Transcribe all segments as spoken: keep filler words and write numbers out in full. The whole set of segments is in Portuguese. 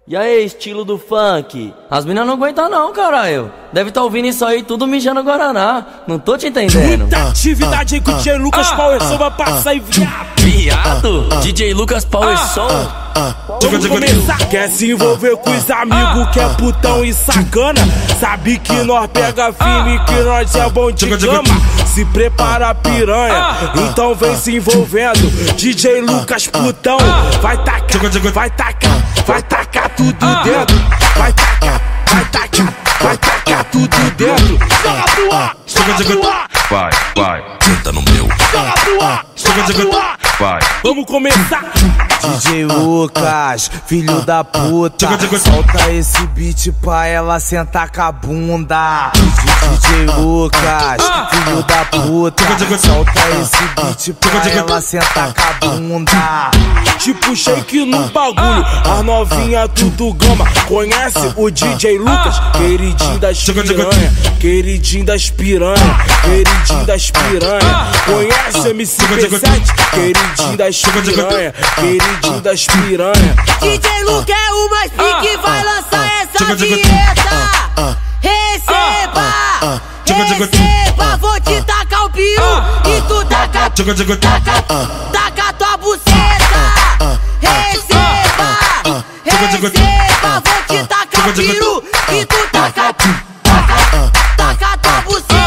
E aí, estilo do funk? As minas não aguentam não, caralho. Deve tá ouvindo isso aí tudo mijando Guaraná. Não tô te entendendo. Muita atividade aí com o D J Lucas Power Som vai passar e viado. Viado? D J Lucas Power Som? Vamos começar. Quer se envolver com os amigos que é putão e sacana? Sabe que nós pega firme, que nós é bom de cama. Se prepara piranha, então vem se envolvendo. D J Lucas putão, vai tacar, vai tacar, vai tacar tudo dentro. Vai tacar, vai tacar, vai tacar tudo dentro. Joga pro ar, joga pro ar. Vai, vai, senta no meu. Joga pro ar, joga pro ar. Vai. Vamos começar. D J Lucas, filho da puta, solta esse beat pra ela sentar com a bunda. D J Lucas, filho da puta, solta esse beat pra ela sentar com a bunda. Tipo shake no bagulho, as novinha tudo gama. Conhece o D J Lucas, queridinho das piranha, queridinho das piranha, queridinho das piranha. Conhece M C P sete, queridinho das piranha, queridinho das piranha. D J Lucas é o mais pique, vai lançar essa vinheta. Receba, receba, vou te tacar o peru e tu taca, taca, taca tua buceta. Receba, receba, vou te tacar o peru e tu taca, taca, taca tua buceta.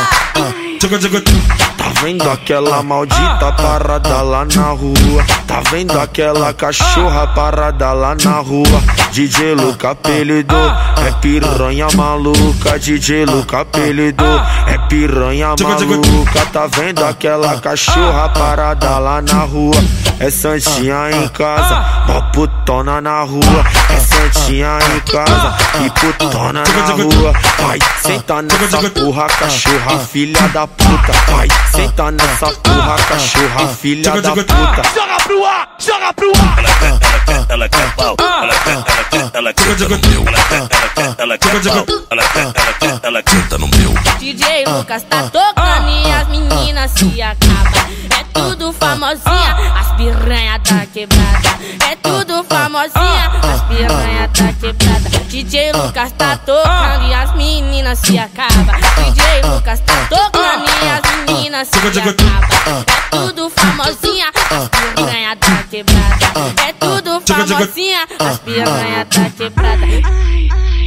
Tá vendo aquela maldita parada lá na rua? Tá vendo aquela cachorra parada lá na rua? D J Lucas apelido é piranha maluca. D J Lucas apelido é piranha maluca. Tá vendo aquela cachorra parada lá na rua? É santinha em casa, mó putona na rua. É santinha em casa e putona na rua. Vai, senta nessa porra, cachorra, filha da puta. Vai, senta nessa porra, cachorra, filha da puta. Joga pro ar, joga pro ar. Ela quer, ela quer pau, ela quer, ela quer, ela quer, senta no meu. Ela quer, ela quer, ela quer pau, ela quer, ela quer, ela quer, senta no meu. D J Lucas tá tocando e as meninas se acabam. É tudo famosinha, as piranha tá quebrada. É tudo famosinha, as piranha tá quebrada. D J Lucas tá tocando e as meninas se acabam. D J Lucas tá tocando e as meninas se acabam. É tudo famosinha, as piranha tá quebrada. É tudo famosinha, as piranha tá quebrada.